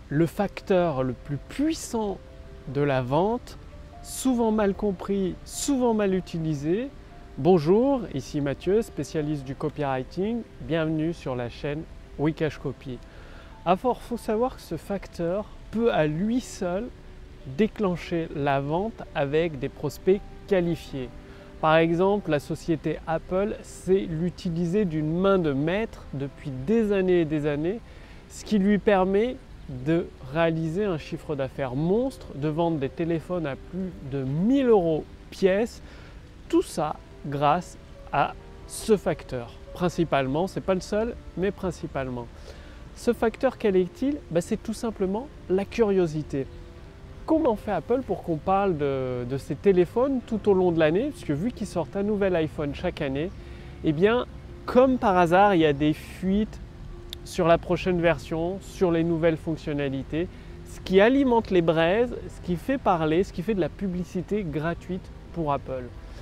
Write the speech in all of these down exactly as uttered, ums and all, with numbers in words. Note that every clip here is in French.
le facteur le plus puissant de la vente, souvent mal compris, souvent mal utilisé. Bonjour, ici Mathieu, spécialiste du copywriting. Bienvenue sur la chaîne Wikash Copy. Alors, il faut savoir que ce facteur peut à lui seul déclencher la vente avec des prospects qualifiés. Par exemple, la société Apple sait l'utiliser d'une main de maître depuis des années et des années, ce qui lui permet de réaliser un chiffre d'affaires monstre, de vendre des téléphones à plus de mille euros pièce. Tout ça grâce à ce facteur. Principalement, ce n'est pas le seul, mais principalement. Ce facteur, quel est-il? Ben, c'est tout simplement la curiosité. Comment fait Apple pour qu'on parle de, de ces téléphones tout au long de l'année? Parce que vu qu'ils sortent un nouvel iPhone chaque année, eh bien, comme par hasard, il y a des fuites sur la prochaine version, sur les nouvelles fonctionnalités, ce qui alimente les braises, ce qui fait parler, ce qui fait de la publicité gratuite pour Apple.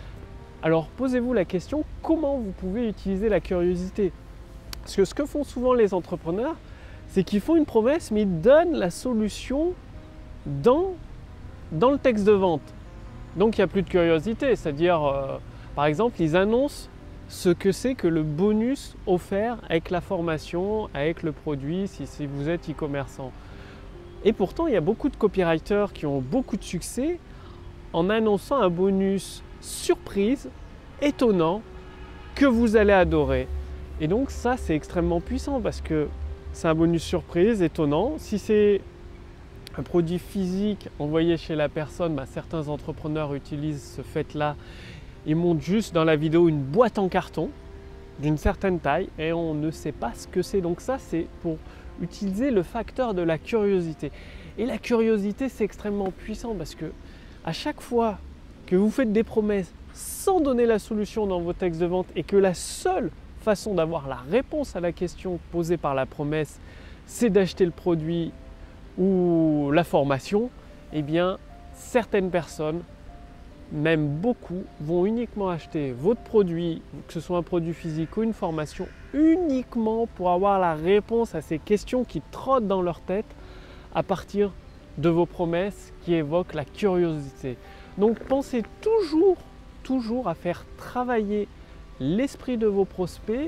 Alors posez-vous la question, comment vous pouvez utiliser la curiosité? Parce que ce que font souvent les entrepreneurs, c'est qu'ils font une promesse, mais ils donnent la solution dans, dans le texte de vente. Donc il n'y a plus de curiosité, c'est-à-dire, euh, par exemple, ils annoncent ce que c'est que le bonus offert avec la formation, avec le produit, si, si vous êtes e-commerçant. Et pourtant, il y a beaucoup de copywriters qui ont beaucoup de succès en annonçant un bonus surprise, étonnant, que vous allez adorer. Et donc ça, c'est extrêmement puissant parce que c'est un bonus surprise, étonnant. Si c'est un produit physique envoyé chez la personne, bah, certains entrepreneurs utilisent ce fait-là. Ils montent juste dans la vidéo une boîte en carton d'une certaine taille et on ne sait pas ce que c'est. Donc ça, c'est pour utiliser le facteur de la curiosité. Et la curiosité, c'est extrêmement puissant parce que à chaque fois que vous faites des promesses sans donner la solution dans vos textes de vente et que la seule façon d'avoir la réponse à la question posée par la promesse, c'est d'acheter le produit ou la formation, eh bien, certaines personnes, même beaucoup, vont uniquement acheter votre produit, que ce soit un produit physique ou une formation, uniquement pour avoir la réponse à ces questions qui trottent dans leur tête à partir de vos promesses qui évoquent la curiosité. Donc pensez toujours, toujours à faire travailler l'esprit de vos prospects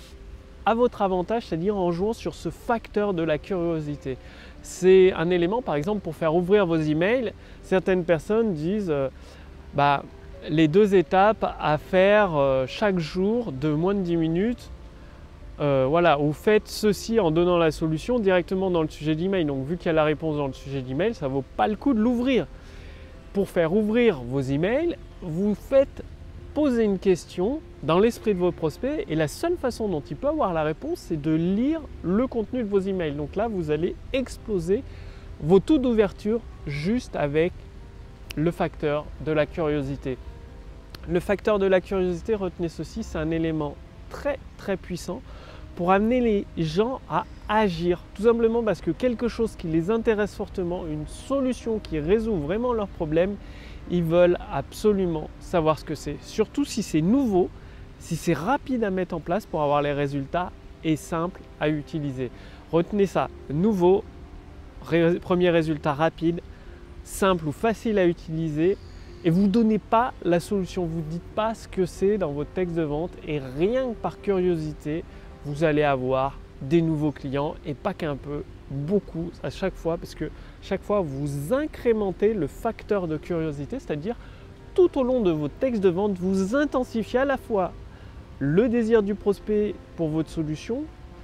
à votre avantage, c'est-à-dire en jouant sur ce facteur de la curiosité. C'est un élément, par exemple, pour faire ouvrir vos emails. Certaines personnes disent euh, bah, les deux étapes à faire euh, chaque jour de moins de dix minutes. Euh, voilà, vous faites ceci en donnant la solution directement dans le sujet d'email. Donc, vu qu'il y a la réponse dans le sujet d'email, ça ne vaut pas le coup de l'ouvrir. Pour faire ouvrir vos emails, vous faites poser une question dans l'esprit de vos prospects et la seule façon dont il peut avoir la réponse, c'est de lire le contenu de vos emails. Donc là, vous allez exploser vos taux d'ouverture juste avec le facteur de la curiosité. Le facteur de la curiosité, retenez ceci, c'est un élément très très puissant pour amener les gens à agir. Tout simplement parce que quelque chose qui les intéresse fortement, une solution qui résout vraiment leurs problèmes, ils veulent absolument savoir ce que c'est. Surtout si c'est nouveau, si c'est rapide à mettre en place pour avoir les résultats et simple à utiliser. Retenez ça, nouveau, ré- premier résultat rapide, simple ou facile à utiliser. Et vous ne donnez pas la solution, vous ne dites pas ce que c'est dans votre texte de vente et rien que par curiosité, vous allez avoir des nouveaux clients et pas qu'un peu, beaucoup à chaque fois parce que chaque fois vous incrémentez le facteur de curiosité, c'est-à-dire tout au long de votre texte de vente, vous intensifiez à la fois le désir du prospect pour votre solution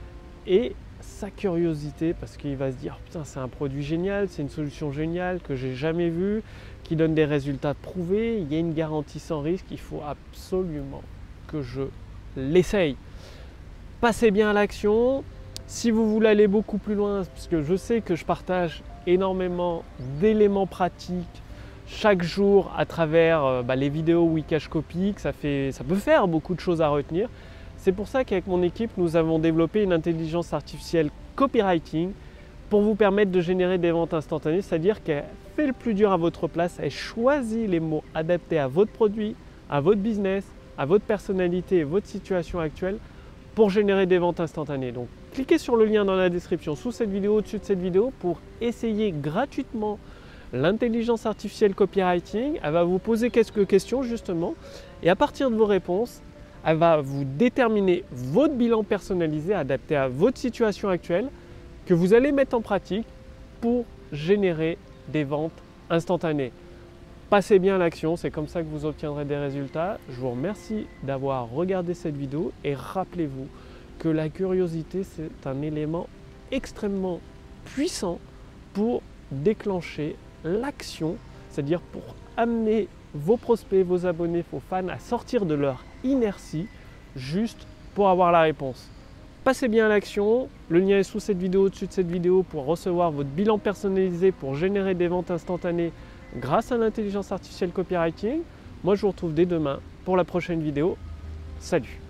et sa curiosité parce qu'il va se dire putain c'est un produit génial, c'est une solution géniale que j'ai jamais vue, qui donne des résultats prouvés, il y a une garantie sans risque, il faut absolument que je l'essaye. Passez bien à l'action. Si vous voulez aller beaucoup plus loin, parce que je sais que je partage énormément d'éléments pratiques chaque jour à travers euh, bah, les vidéos Wikash Copy, que ça, fait, ça peut faire beaucoup de choses à retenir. C'est pour ça qu'avec mon équipe, nous avons développé une intelligence artificielle copywriting pour vous permettre de générer des ventes instantanées, c'est-à-dire qu'elle fait le plus dur à votre place, elle choisit les mots adaptés à votre produit, à votre business, à votre personnalité et votre situation actuelle pour générer des ventes instantanées. Donc cliquez sur le lien dans la description sous cette vidéo, au-dessus de cette vidéo pour essayer gratuitement l'intelligence artificielle copywriting. Elle va vous poser quelques questions justement et à partir de vos réponses, elle va vous déterminer votre bilan personnalisé adapté à votre situation actuelle que vous allez mettre en pratique pour générer des ventes instantanées. Passez bien à l'action, c'est comme ça que vous obtiendrez des résultats. Je vous remercie d'avoir regardé cette vidéo et rappelez-vous que la curiosité, c'est un élément extrêmement puissant pour déclencher l'action, c'est-à-dire pour amener vos prospects, vos abonnés, vos fans à sortir de leur inertie juste pour avoir la réponse. Passez bien à l'action, le lien est sous cette vidéo, au-dessus de cette vidéo pour recevoir votre bilan personnalisé pour générer des ventes instantanées grâce à l'intelligence artificielle copywriting. Moi je vous retrouve dès demain pour la prochaine vidéo. Salut!